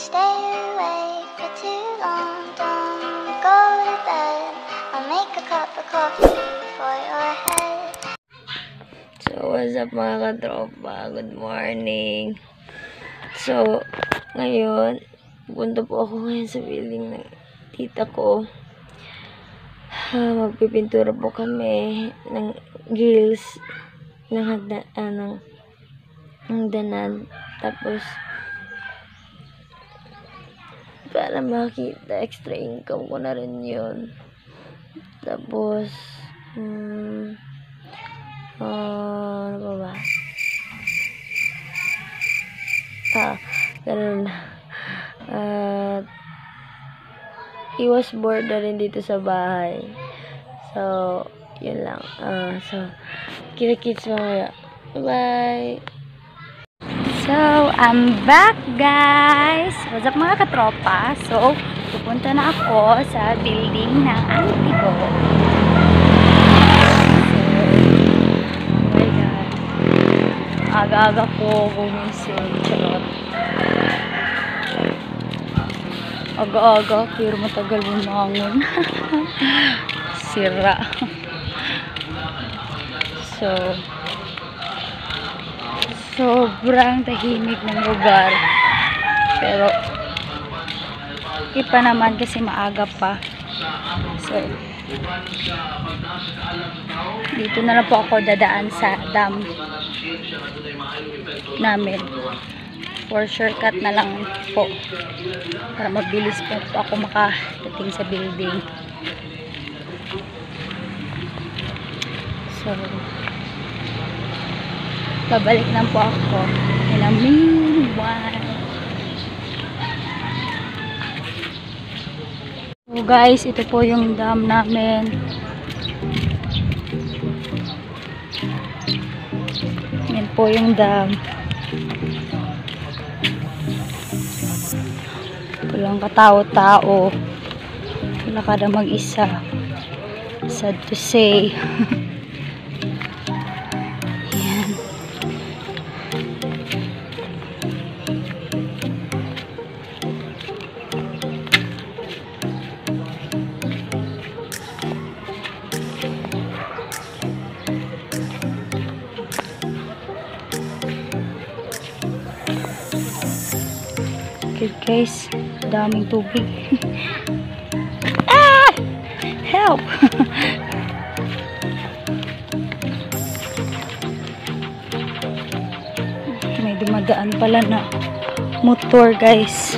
stay awake for too long. Don't go to bed. I'll make a cup of coffee for your head. So, what's up mga katropa? Good morning. So, ngayon, pupunta po ako ngayon sa building ng tita ko. Magpipintura po kami ng grills ng hagdanan. Tapos, para makita, extra income ko na rin yun. Tapos, ano pa ba? Ganun. Iwas bored na rin dito sa bahay. So, yun lang. So, kita-kits mamaya. Bye-bye! So, I'm back, guys! What's up mga katropa? So, pupunta na ako sa building ng auntie ko. So, oh my God. Aga-aga ko gumising. Charot. Aga-aga, pero matagal bumangon. Sira. So, sobrang tahimik ng lugar. Pero, ipa naman kasi maaga pa. So, dito na lang po ako dadaan sa dam namin. For shortcut na lang po. Para mabilis po ako makadating sa building. So, babalik na po ako in a meanwhile. So guys, ito po yung dam namin. Yan po yung dam. Walang katao-tao. Wala ka na mag-isa. Sad to say. Guys, daming tubig. Help! May dumadaan pala na motor, guys.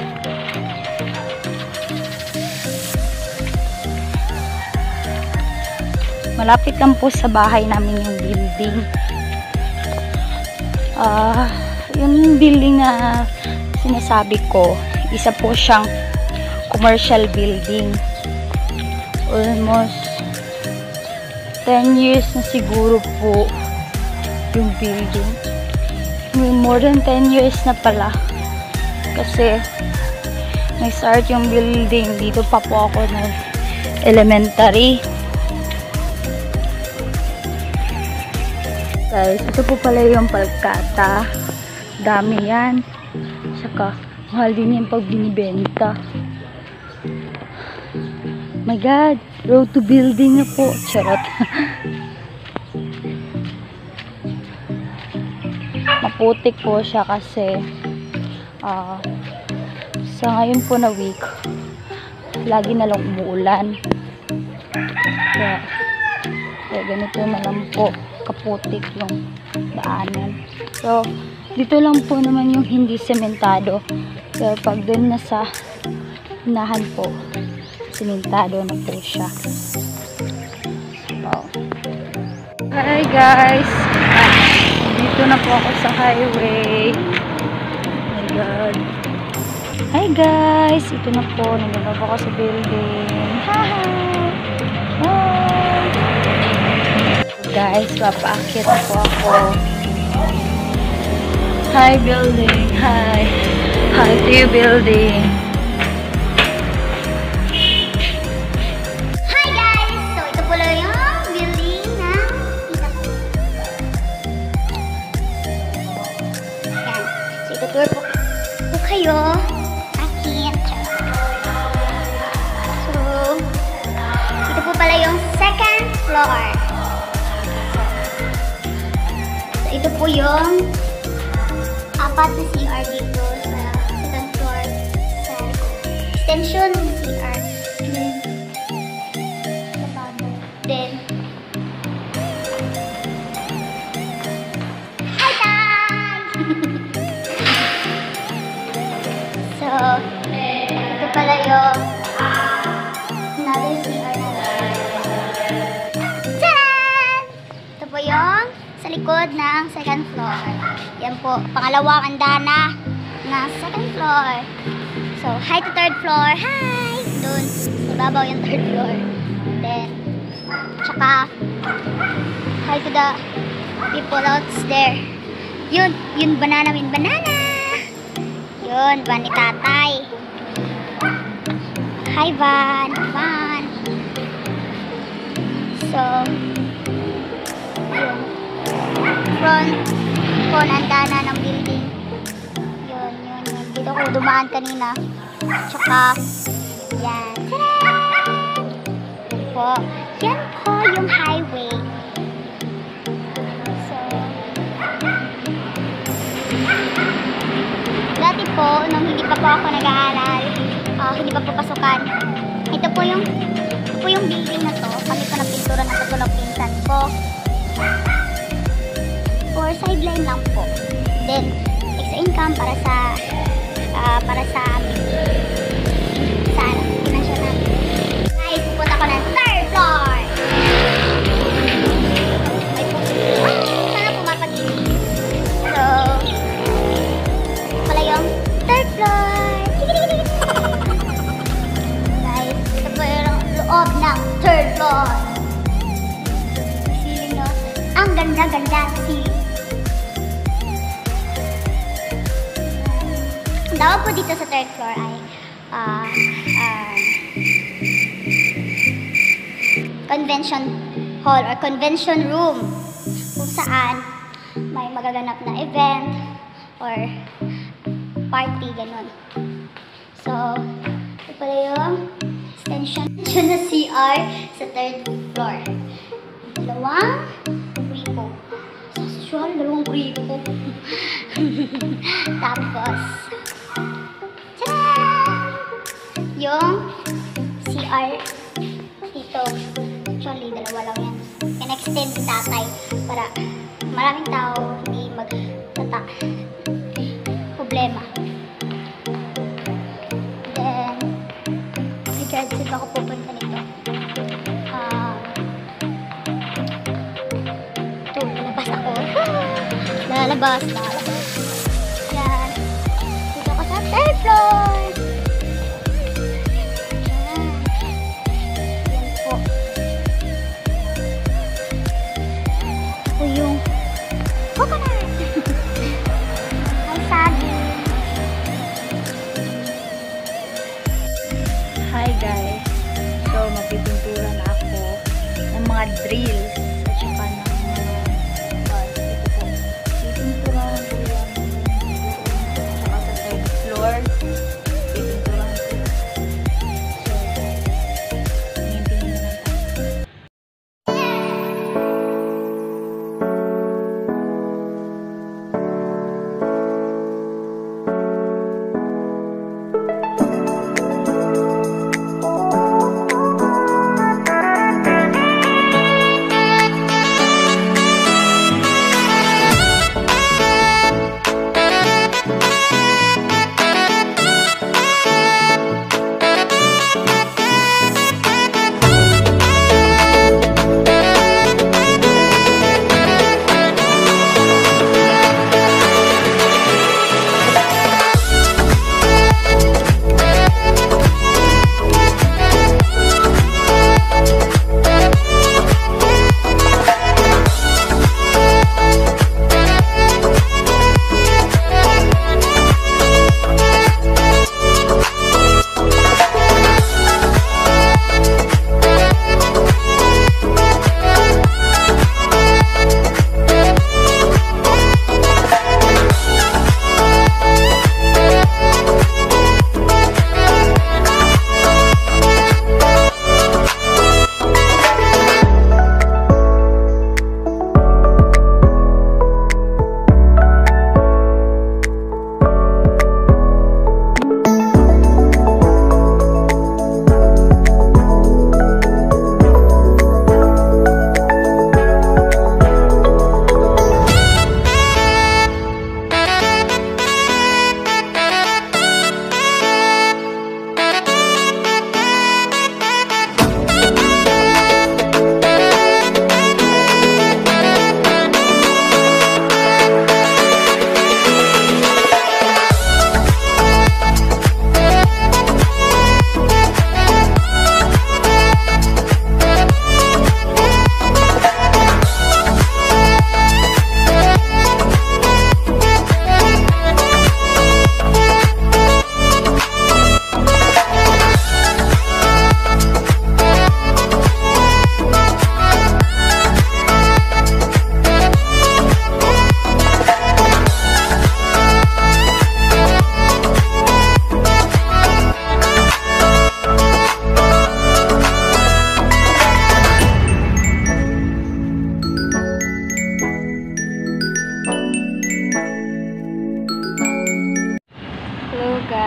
Malapit lang po sa bahay namin yung building. Yung building na sinasabi ko, isa po siyang commercial building. Almost 10 years na siguro po yung building. More than 10 years na pala. Kasi nag-start yung building. Dito pa po ako na elementary. Guys, ito po pala yung palkata. Dami yan. Saka, mahal din yung pag binibenta. My God, road to building na po. Charot. Maputik po siya kasi sa ngayon po na week, lagi na lang umuulan. Kaya ganito na lang po kaputik yung daanan. So, dito lang po naman yung hindi sementado. Pero pag dun na sa unahan po, sementado na po siya. So, hi guys! Dito na po ako sa highway. Oh my God. Hi guys! Ito na po. Naglalaba ako sa building. Hi! Hi! Guys, papaakit na po ako. Hi building, hi. Hi to you building. Hi guys! So, ito pala yung building ng tita ko. Yan. So, ito tour po kayo. Ay, floor. So, ito po yung apat na CR dito sa second floor. Sa extension ng CR. Then, hi guys! So, ito pala yung another CR natin. Tcharan! Ito po yung sa likod ng second floor. Yan po, pangalawang andana ng second floor. So, hi to third floor. Hi! Doon, ibabaw yung third floor. Then, tsaka, hi to the people out there. Yun banana win banana. Yun, van ni tatay. Hi, van. Van. So, yun. Front andana ng building. Yun. Dito ko dumaan kanina. Tsaka, yan. Po. Yan po yung highway. So, dati po, nung hindi pa po ako nag-aaral, hindi pa po pasukan, ito po yung building na to. Kami po nagpintura na ito ng pinsan ko. For sideline lang po. Then, extra income para sa amin. Sa financial namin. Guys, pupunta ko ng third floor. Sana pumapag-ibig. So, pala yung third floor. Guys, ito po yung loob ng third floor. Feeling nyo, ang ganda-ganda sa feeling. Ang tawag po dito sa third floor ay convention hall or convention room, kung saan may magaganap na event or party, ganun. So, ito pala yung extension na CR sa third floor. Dalawang gripo. Dalawang gripo. Tapos, yung CR dito. Actually, dalawa lang yan. In-extend si tatay para maraming tao hindi problema. Then, regards if ako pupunta nito. Ito, lalabas ako. Lalabas. Yan. Dito ako sa third floor. Yung coconut. Ang saging. Hi guys. So, magpipintura na ako ng mga drills at saka ng mga ito po. Pipinturahan ko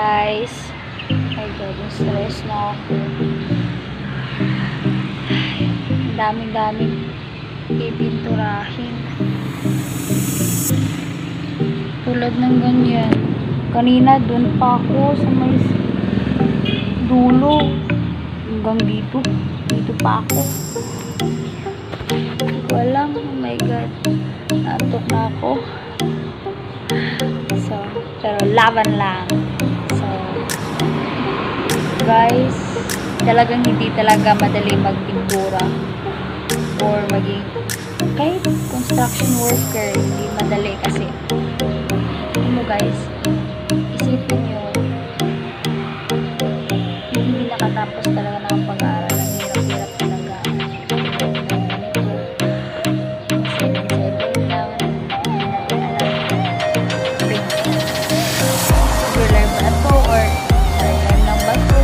guys. Ay God, stress na ako. Ang daming pipinturahin. Tulad ng ganyan. Kanina dun pa ako sa may dulo. Hanggang dito. Dito pa ako. Hindi ko alam. Oh my God. Naantok na ako. So, pero laban lang. So, guys, talagang hindi talaga madali magpintura or maging kahit construction worker, hindi madali kasi guys, isipin nyo hindi nakatapos talaga ng pag-aaral, ang hirap-hirap talaga. Regular ba na to or part-time lang ba to?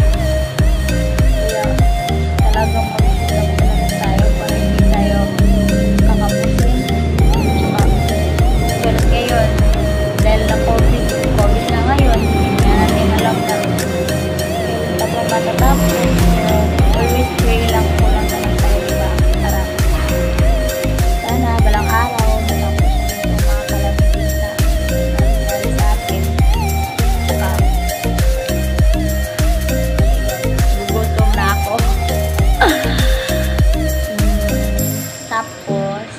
Kaya talagang mag-isip talaga tayo para hindi tayo kakapusin. Tsaka tulad ngayon dahil na COVID na ngayon, hindi natin alam na kailan pa matatapos. So, always pray lang po lang naman tayo, diba? Para sana balang araw matapos yung mga kalabis na nangyari sa atin. Saka gugutom na ako. Tapos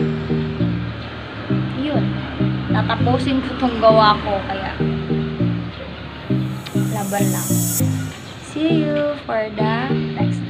yun, tatapusin ko itong gawa ko, kaya laban lang. See you for the next.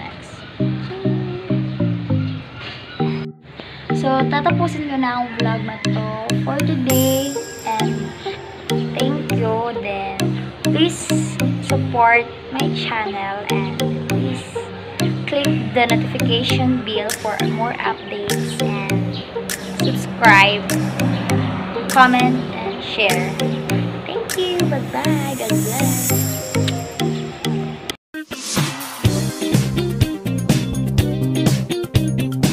So, tatapusin ko na ang vlog na to for today, and thank you. Then, please support my channel and please click the notification bell for more updates and subscribe, comment, and share. Thank you. Bye-bye.